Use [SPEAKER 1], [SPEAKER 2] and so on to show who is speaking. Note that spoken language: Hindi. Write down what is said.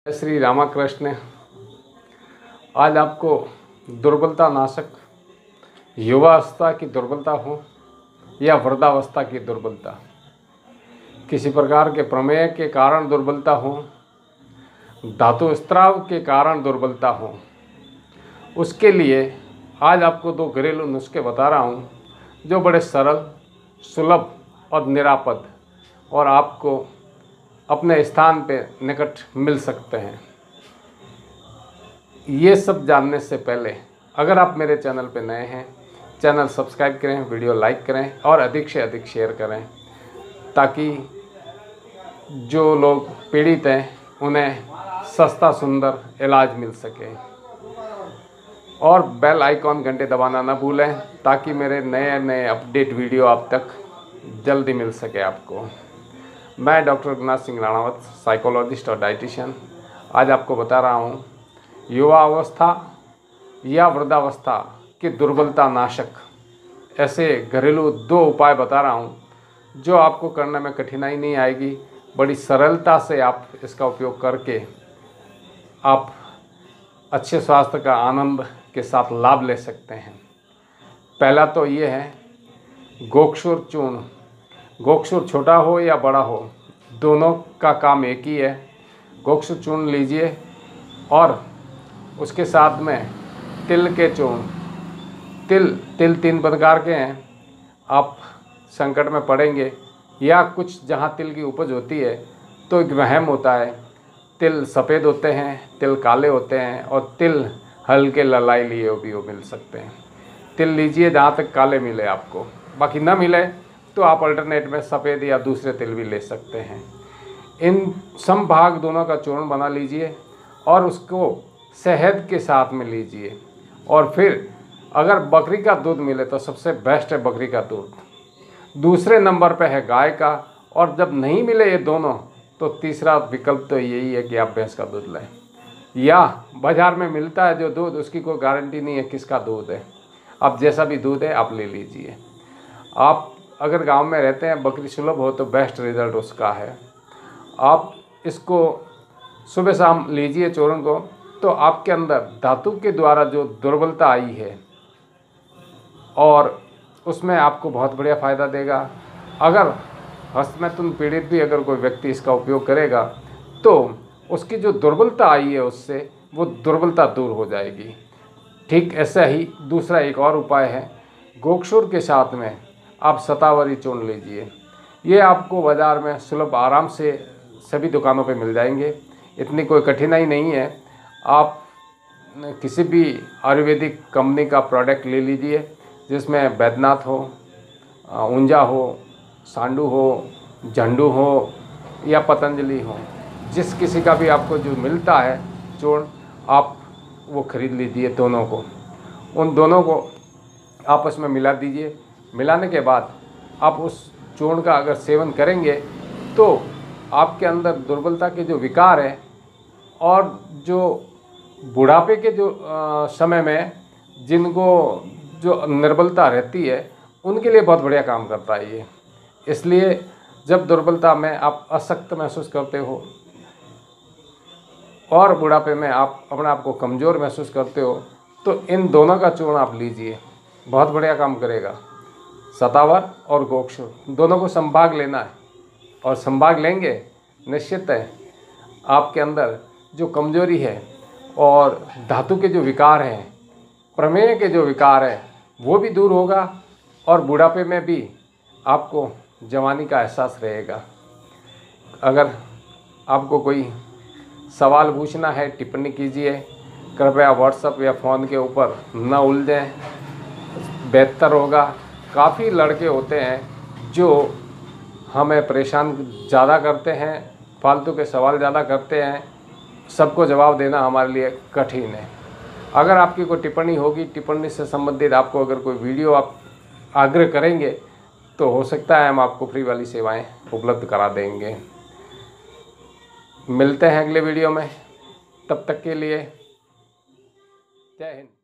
[SPEAKER 1] श्री रामाकृष्ण। आज आपको दुर्बलता नाशक, युवावस्था की दुर्बलता हो या वृद्धावस्था की दुर्बलता, किसी प्रकार के प्रमेय के कारण दुर्बलता हो, धातु स्त्राव के कारण दुर्बलता हो, उसके लिए आज आपको 2 घरेलू नुस्खे बता रहा हूँ जो बड़े सरल, सुलभ और निरापद और आपको अपने स्थान पे निकट मिल सकते हैं। ये सब जानने से पहले अगर आप मेरे चैनल पे नए हैं, चैनल सब्सक्राइब करें, वीडियो लाइक करें और अधिक से अधिक शेयर करें ताकि जो लोग पीड़ित हैं उन्हें सस्ता सुंदर इलाज मिल सके। और बेल आइकॉन घंटे दबाना ना भूलें ताकि मेरे नए नए अपडेट वीडियो आप तक जल्दी मिल सके आपको। मैं डॉक्टर रघुनाथ सिंह राणावत, साइकोलॉजिस्ट और डाइटिशियन, आज आपको बता रहा हूँ युवा अवस्था या वृद्धावस्था की दुर्बलता नाशक ऐसे घरेलू 2 उपाय बता रहा हूँ जो आपको करने में कठिनाई नहीं आएगी। बड़ी सरलता से आप इसका उपयोग करके आप अच्छे स्वास्थ्य का आनंद के साथ लाभ ले सकते हैं। पहला तो ये है गोक्षुर चूर्ण। गोक्षुर छोटा हो या बड़ा हो, दोनों का काम एक ही है। गोक्षुर चूर्ण लीजिए और उसके साथ में तिल के चूर्ण। तिल 3 प्रकार के हैं। आप संकट में पड़ेंगे या कुछ जहाँ तिल की उपज होती है तो एक वहम होता है, तिल सफ़ेद होते हैं, तिल काले होते हैं और तिल हल्के ललाई लिए भी वो मिल सकते हैं। तिल लीजिए जहाँ तक काले मिले आपको, बाकी ना मिले तो आप अल्टरनेट में सफ़ेद या दूसरे तिल भी ले सकते हैं। इन समभाग दोनों का चूर्ण बना लीजिए और उसको शहद के साथ में लीजिए। और फिर अगर बकरी का दूध मिले तो सबसे बेस्ट है बकरी का दूध, दूसरे नंबर पे है गाय का, और जब नहीं मिले ये दोनों तो तीसरा विकल्प तो यही है कि आप भैंस का दूध लें। या बाज़ार में मिलता है जो दूध, उसकी कोई गारंटी नहीं है किसका दूध है। आप जैसा भी दूध है आप ले लीजिए। आप अगर गांव में रहते हैं, बकरी सुलभ हो तो बेस्ट रिज़ल्ट उसका है। आप इसको सुबह शाम लीजिए चूर्ण को, तो आपके अंदर धातु के द्वारा जो दुर्बलता आई है और उसमें आपको बहुत बढ़िया फ़ायदा देगा। अगर हस्तमैथुन पीड़ित भी अगर कोई व्यक्ति इसका उपयोग करेगा तो उसकी जो दुर्बलता आई है उससे वो दुर्बलता दूर हो जाएगी। ठीक ऐसा ही दूसरा एक और उपाय है, गोक्षुर के साथ में आप शतावरी चूर्ण लीजिए। ये आपको बाज़ार में सुलभ आराम से सभी दुकानों पे मिल जाएंगे, इतनी कोई कठिनाई नहीं है। आप किसी भी आयुर्वेदिक कंपनी का प्रोडक्ट ले लीजिए जिसमें बैद्यनाथ हो, ऊंजा हो, सांडू हो, झंडू हो या पतंजलि हो, जिस किसी का भी आपको जो मिलता है चूर्ण आप वो खरीद लीजिए। दोनों को, उन दोनों को आपस में मिला दीजिए। मिलाने के बाद आप उस चूर्ण का अगर सेवन करेंगे तो आपके अंदर दुर्बलता के जो विकार हैं और जो बुढ़ापे के जो समय में जिनको जो निर्बलता रहती है उनके लिए बहुत बढ़िया काम करता है ये। इसलिए जब दुर्बलता में आप अशक्त महसूस करते हो और बुढ़ापे में आप अपने आप को कमज़ोर महसूस करते हो तो इन दोनों का चूर्ण आप लीजिए, बहुत बढ़िया काम करेगा। शतावर और गोक्षुर दोनों को संभाग लेना है और संभाग लेंगे निश्चित है आपके अंदर जो कमजोरी है और धातु के जो विकार हैं, प्रमेय के जो विकार हैं वो भी दूर होगा और बुढ़ापे में भी आपको जवानी का एहसास रहेगा। अगर आपको कोई सवाल पूछना है टिप्पणी कीजिए, कृपया व्हाट्सएप या फ़ोन के ऊपर न उलझें, बेहतर होगा। काफ़ी लड़के होते हैं जो हमें परेशान ज़्यादा करते हैं, फालतू के सवाल ज़्यादा करते हैं, सबको जवाब देना हमारे लिए कठिन है। अगर आपकी कोई टिप्पणी होगी, टिप्पणी से संबंधित आपको अगर कोई वीडियो आप आग्रह करेंगे तो हो सकता है हम आपको फ्री वाली सेवाएं उपलब्ध करा देंगे। मिलते हैं अगले वीडियो में, तब तक के लिए जय हिंद।